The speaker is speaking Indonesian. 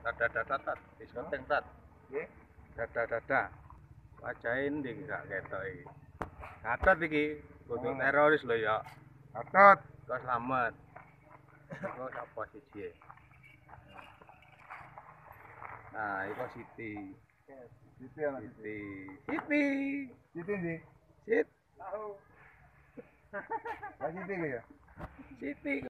Dada diskotek tat. Nggih. Dada. Wajahin ndi gak ketok iki. Gatot iki, kudu teroris lho ya. Gatot. Kok slamet. Kok sapa siji? Nah, iku Siti. Siti ana Siti. Siti. Siti ndi? Sit. Tahu. Lah Siti ya? Siti.